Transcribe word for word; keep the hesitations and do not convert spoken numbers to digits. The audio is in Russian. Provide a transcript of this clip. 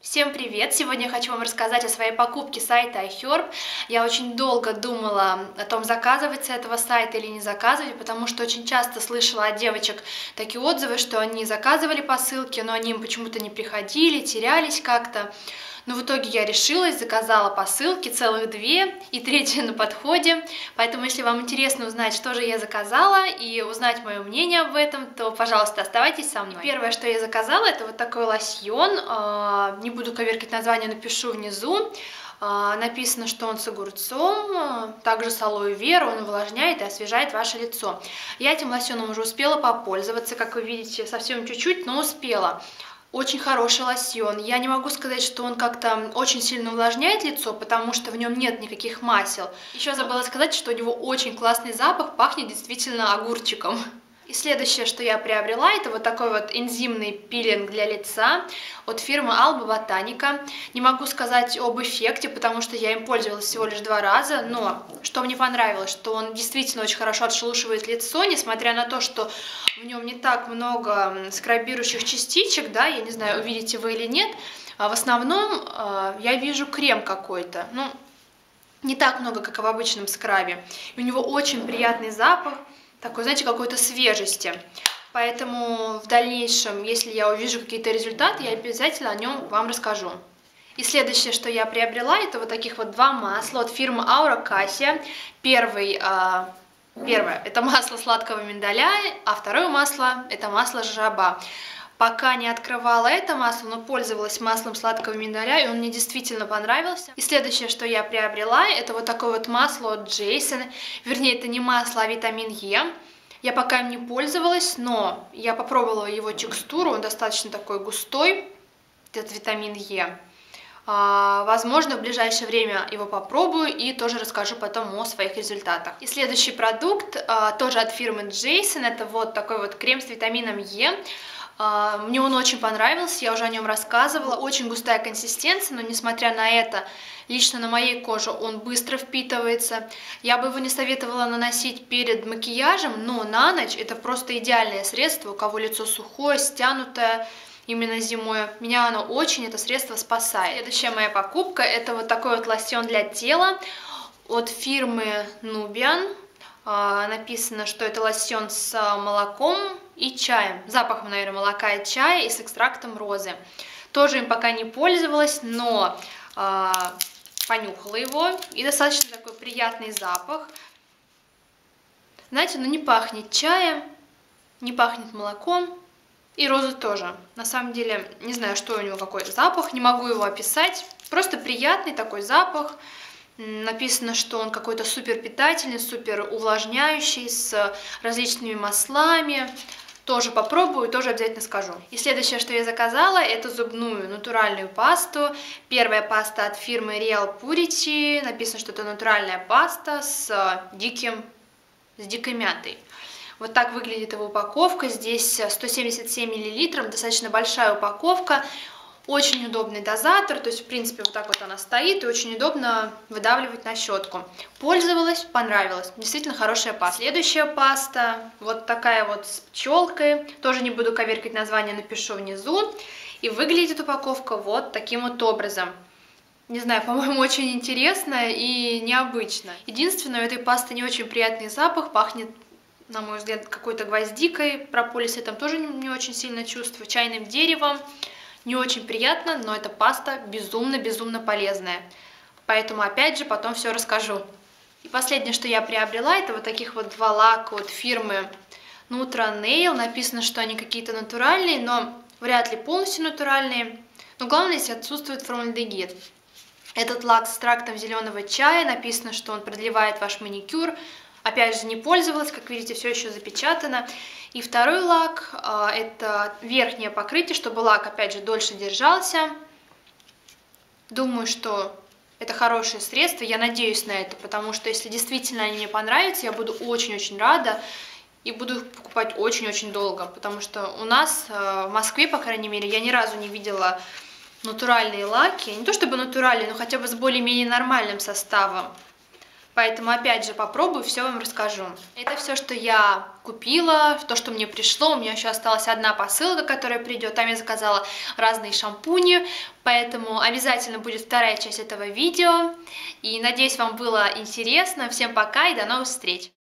Всем привет! Сегодня я хочу вам рассказать о своей покупке сайта iHerb. Я очень долго думала о том, заказывать с этого сайта или не заказывать, потому что очень часто слышала от девочек такие отзывы, что они заказывали посылки, но они им почему-то не приходили, терялись как-то. Но в итоге я решилась, заказала посылки, целых две, и третья на подходе. Поэтому, если вам интересно узнать, что же я заказала, и узнать мое мнение об этом, то, пожалуйста, оставайтесь со мной. Первое, что я заказала, это вот такой лосьон. Не буду коверкать название, напишу внизу. Написано, что он с огурцом, также с алоэ вера, он увлажняет и освежает ваше лицо. Я этим лосьоном уже успела попользоваться, как вы видите, совсем чуть-чуть, но успела. Очень хороший лосьон. Я не могу сказать, что он как-то очень сильно увлажняет лицо, потому что в нем нет никаких масел. Еще забыла сказать, что у него очень классный запах, пахнет действительно огурчиком. И следующее, что я приобрела, это вот такой вот энзимный пилинг для лица от фирмы Alba Botanica. Не могу сказать об эффекте, потому что я им пользовалась всего лишь два раза, но что мне понравилось, что он действительно очень хорошо отшелушивает лицо, несмотря на то, что в нем не так много скрабирующих частичек, да, я не знаю, увидите вы или нет, а в основном э, я вижу крем какой-то, ну, не так много, как в обычном скрабе. И у него очень приятный запах, такой, знаете, какой-то свежести. Поэтому в дальнейшем, если я увижу какие-то результаты, я обязательно о нем вам расскажу. И следующее, что я приобрела, это вот таких вот два масла от фирмы Aura Cassia. Первый, э, первое, это масло сладкого миндаля, а второе масло, это масло жожоба. Пока не открывала это масло, но пользовалась маслом сладкого миндаля, и он мне действительно понравился. И следующее, что я приобрела, это вот такое вот масло от Джейсон. Вернее, это не масло, а витамин Е. Я пока им не пользовалась, но я попробовала его текстуру, он достаточно такой густой, этот витамин Е. А, возможно, в ближайшее время его попробую и тоже расскажу потом о своих результатах. И следующий продукт, а, тоже от фирмы Джейсон, это вот такой вот крем с витамином Е. Мне он очень понравился, я уже о нем рассказывала, очень густая консистенция, но несмотря на это, лично на моей коже он быстро впитывается. Я бы его не советовала наносить перед макияжем, но на ночь это просто идеальное средство, у кого лицо сухое, стянутое, именно зимой. Меня оно очень, это средство спасает. Следующая моя покупка, это вот такой вот лосьон для тела от фирмы Nubian. Написано, что это лосьон с молоком и чаем. Запахом, наверное, молока и чая и с экстрактом розы. Тоже им пока не пользовалась, но э, понюхала его. И достаточно такой приятный запах. Знаете, ну не пахнет чаем, не пахнет молоком. И розы тоже. На самом деле, не знаю, что у него какой запах, не могу его описать. Просто приятный такой запах. Написано, что он какой-то супер питательный, супер увлажняющий, с различными маслами. Тоже попробую, тоже обязательно скажу. И следующее, что я заказала, это зубную натуральную пасту. Первая паста от фирмы Real Purity. Написано, что это натуральная паста с диким, с дикой мятой. Вот так выглядит его упаковка. Здесь сто семьдесят семь миллилитров, достаточно большая упаковка. Очень удобный дозатор, то есть, в принципе, вот так вот она стоит, и очень удобно выдавливать на щетку. Пользовалась, понравилась, действительно хорошая паста. Следующая паста, вот такая вот с пчелкой, тоже не буду коверкать название, напишу внизу. И выглядит упаковка вот таким вот образом. Не знаю, по-моему, очень интересно и необычно. Единственное, у этой пасты не очень приятный запах, пахнет, на мой взгляд, какой-то гвоздикой, прополис я там тоже не очень сильно чувствую, чайным деревом. Не очень приятно, но эта паста безумно-безумно полезная. Поэтому, опять же, потом все расскажу. И последнее, что я приобрела, это вот таких вот два лака от фирмы Nutra Nail. Написано, что они какие-то натуральные, но вряд ли полностью натуральные. Но главное, здесь отсутствует формальдегид. Этот лак с экстрактом зеленого чая. Написано, что он продлевает ваш маникюр. Опять же, не пользовалась, как видите, все еще запечатано. И второй лак, это верхнее покрытие, чтобы лак, опять же, дольше держался. Думаю, что это хорошее средство, я надеюсь на это, потому что если действительно они мне понравятся, я буду очень-очень рада и буду их покупать очень-очень долго, потому что у нас в Москве, по крайней мере, я ни разу не видела натуральные лаки, не то чтобы натуральные, но хотя бы с более-менее нормальным составом. Поэтому опять же попробую, все вам расскажу. Это все, что я купила, то, что мне пришло. У меня еще осталась одна посылка, которая придет. Там я заказала разные шампуни, поэтому обязательно будет вторая часть этого видео. И надеюсь, вам было интересно. Всем пока и до новых встреч!